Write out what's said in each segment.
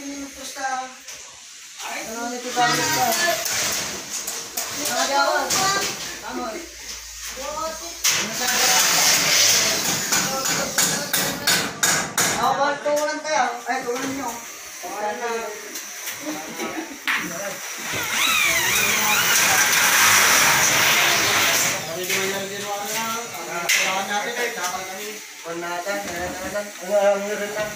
yung pusta. Ano nito dami pa? Nagawa. Amoy. Ako, tulan tayo. Ay, tulan nyo. Tulan na. Natin ay dapat kami panatan ang meron lang.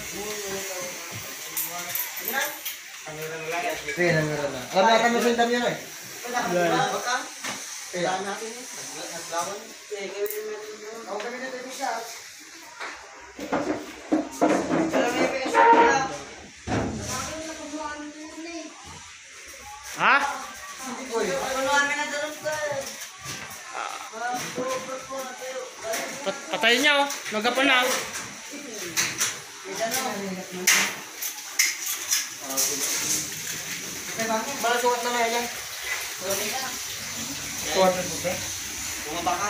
Alam natin mo sintam yan eh. Kaya natin eh. Naglawan. Ako kami na tayo siya. Ha? Patayin niya oh. Nagapan na. Bala sukat na nga yan. Sukat na po ba? Bumabaka.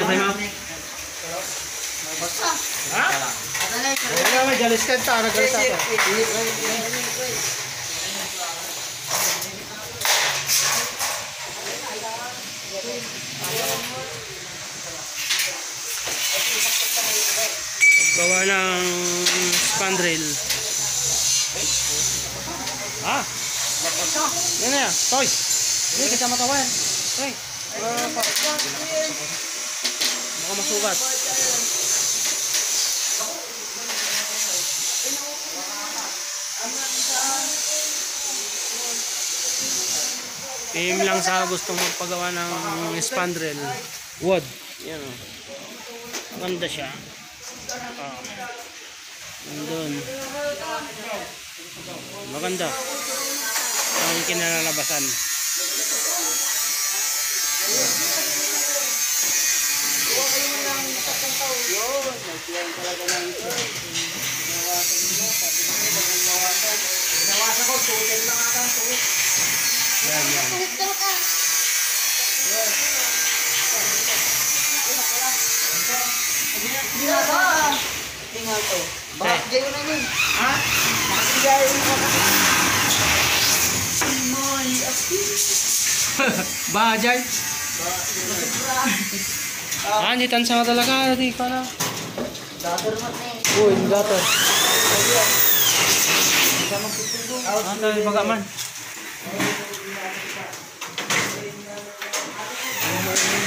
Basta. Ha? Wala may jalis ka ta. Nagalis ako. Gawa ng spandrel. Ah. Yan na yan. Toy. Hindi kita matawan. Toy. Baka masugat. Team lang sa gustong magpagawa ng spandrel. Wood. Yan o. Maganda siya. Nandun. Maganda. Ang kinalalabasan. Yan, yan. Tingnan to. Bakit gayon na yun? Ha? Bakit gayon na Bajay. Hindi tansa ka talaga. Hindi ka na. Dator mo na eh. Uy, dator. Tayo bagaman.